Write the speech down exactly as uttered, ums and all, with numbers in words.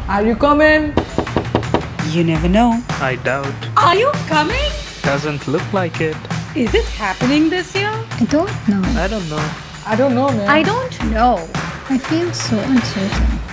Are you coming? You never know. I doubt. Are you coming? Doesn't look like it. Is it happening this year? I don't know. I don't know. I don't know, man. I don't know. I feel so uncertain.